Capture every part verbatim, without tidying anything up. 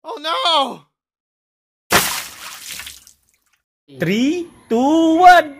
Oh no! three, two, one!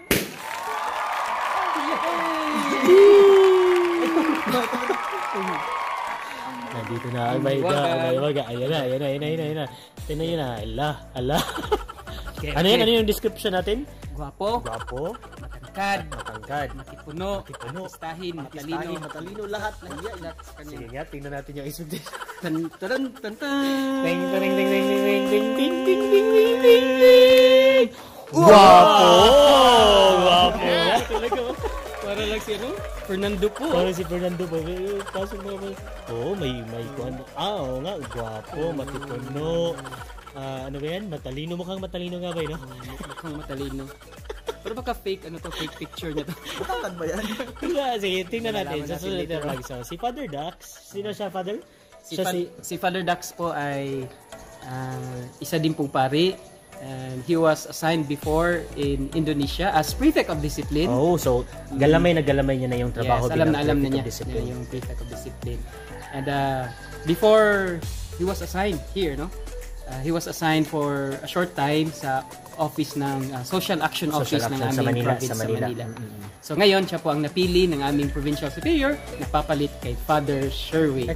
Nandito na ang may ga, may waga. Ayan na, ayan na, ayan na, ayan na. Tingnan nyo na. Ala, ala. Ano yan? Ano yung description natin? Gwapo. Gwapo. Matangkad. Matangkad. Matipuno. Matipuno. Makistahin. Matalino. Matalino. Matalino. Lahat. Lahat. Lahat sa kanya. Sige nga, tingnan natin yung expectation. Tan tan tan tan. Ting ting ting ting ting ting ting ting ting ting ting ting. Gwapo! Gwapo! Talaga. Para lang si ano? Fernando po. Para si Fernando po. Pasok mo ba? Oo, may may kuwan. Ah, oo nga. Gwapo, matipuno. Ah, ano ba yan? Matalino. Mukhang matalino nga ba yun, no? Mukhang matalino. Pero baka fake, ano to, fake picture niya to. Matangkad ba yan? Yeah, sige, tingnan natin. Malalaman Sa natin susunod later na vlog. So, si Father Dax. Sino siya, Father? Si, Siya Fa- si... si Father Dax po ay ah, isa din pong pari. And he was assigned before in Indonesia as prefect of discipline. Oh, so galamay na galamay niya na yung trabaho Yes, alam bilang na alam na prefect niya, of discipline. niya yung prefect of discipline. And uh, before he was assigned here, no? Uh, he was assigned for a short time sa office ng uh, Social Action Social Office Action ng aming sa Manila, province sa Manila. sa Manila. So ngayon, siya po ang napili ng aming provincial superior, nagpapalit kay Father Sherwin.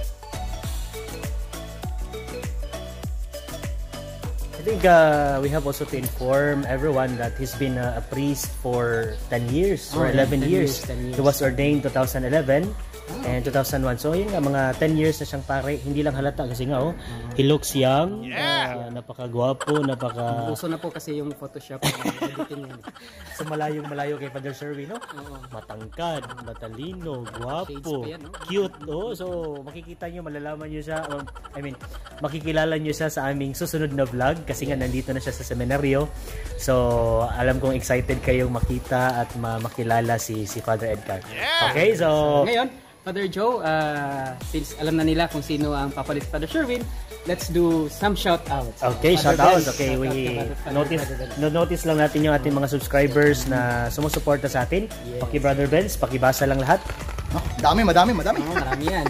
I think uh, we have also to inform everyone that he's been uh, a priest for ten years or Oh, yeah, eleven ten years. years, ten years. He was ordained twenty eleven and two thousand one. So yun nga, mga ten years na siyang pare. Hindi lang halata kasi nga oh, he looks young. Yeah! Uh, napakagwapo, napaka... Uso na po kasi yung Photoshop ng editing yan. So malayong malayo kay Father Sherwin, no? Oo. Matangkad, matalino, Shades gwapo, pa yan, no? cute, oh. So makikita nyo, malalaman nyo siya, um, I mean, makikilala nyo siya sa aming susunod na vlog kasi nga nandito na siya sa seminaryo. So alam kong excited kayong makita at ma- makilala si si Father Edgar. Yeah! Okay, so Ngayon, Father Joe, uh, since alam na nila kung sino ang papalit Father Sherwin, let's do some shout-outs. okay, shout Father outs. Benz, Okay, shout out we to Father- Father- notice Father Benz. no notice lang natin yung ating mga subscribers na sumusuporta sa atin. Yes. Paki Brother Benz, pakibasa lang lahat. Oh, dami, madami, madami. Oo, marami yan.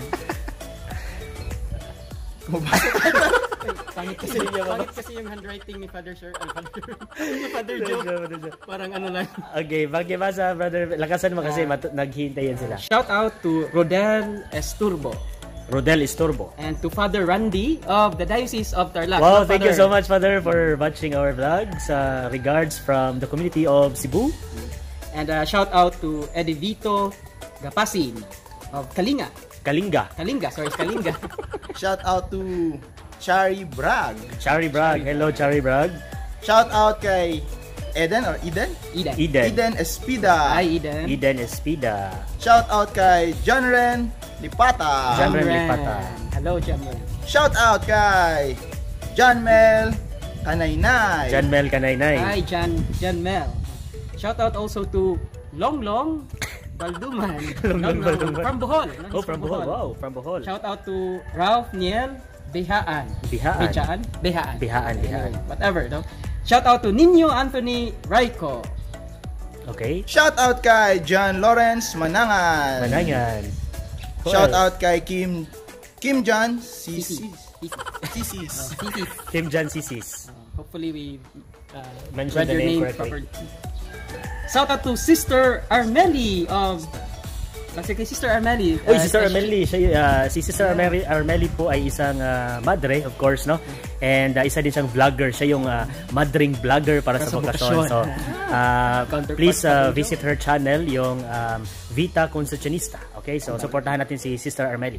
Pangit kasi, pangit kasi yung handwriting ni Father Sher, uh, Father, ni Father Joe. Parang ano lang. Okay, pakibasa Brother. Lakasan mo kasi matu- naghihintayin sila. Shout out to Rodel Esturbo Rodel Isturbo. and to Father Randy of the Diocese of Tarlac. Wow, So, thank you Father, so much, Father, for watching our vlogs. Uh, regards from the community of Cebu. And uh, shout out to Edivito Gapasin of Kalinga. Kalinga. Kalinga, sorry, Kalinga. Shout out to Chari Bragg. Chari Bragg. Hello, Chari Bragg. Shout out kay Eden or Eden? Eden. Eden. Eden Espida. Hi, Eden. Eden Espida. Shout out kay John Ren Lipata. John Ren Ren. Lipata. Hello, John Ren. Shout out kay John Mel Kanaynay. John Mel Kanaynay. Hi, John, John Mel. Shout out also to Long Long Balduman. Long Long Balduman. From Bohol. Oh, from Bohol. Wow, from Bohol. Shout out to Ralph Niel Behaan. Bihaan. Behaan? Behaan. Bihaan, Bihaan. Anyway, whatever, no? Shout out to Nino Anthony Raico. Okay. Shout out kay John Lawrence Manangan. Manangan. Who Shout else? out kay Kim Kim John Sisi. Sisi. Sisis. Oh, Sisi. Kim Jan Sisis. Hopefully we uh, Mention read the your name name correctly. properly. Shout out to Sister Armeli of kasi kay Sister Armeli. Uy, uh, Sister she- Armeli, siya, uh, si Sister Armeli, Armeli po ay isang uh, madre, of course, no? And uh, isa din siyang vlogger. Siya yung uh, madring vlogger para sa Sa bokasyon. bokasyon. So, uh, Counterpart please uh, pa rin visit her channel, yung um, Vita Concepcionista. Okay? So, supportahan natin si Sister Armeli.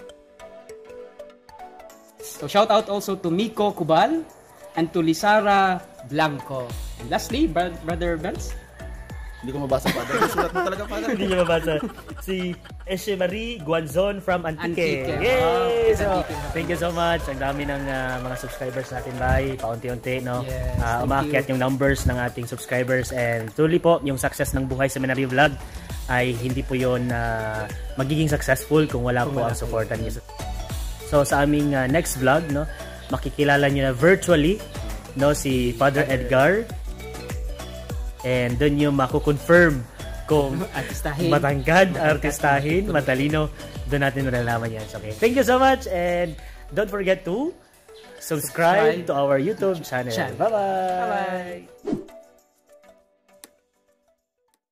So shout out also to Miko Kubal and to Lisara Blanco. And lastly, Bro- Brother Benz. Hindi ko mabasa pa. Sulat mo talaga pa. Hindi niyo mabasa. Si Eshe Marie Guanzon from Antique. Antique. Yay! Oh, So, Antique. thank you so much. Ang dami ng uh, mga subscribers natin, bye. Paunti-unti, no? Yes, uh, thank umaakyat yung numbers ng ating subscribers. And tuloy po, yung success ng Buhay Seminary Vlog ay hindi po yun uh, magiging successful kung wala po ang supportan niyo. So, sa aming uh, next vlog, no, makikilala niyo na virtually, no, si Father Edgar. And doon yung mako-confirm kung Artistahin. matangkad, artistahin, matalino. Doon natin malalaman yan. So, okay. Thank you so much and don't forget to subscribe to our YouTube channel. Channel. Bye-bye! Bye-bye!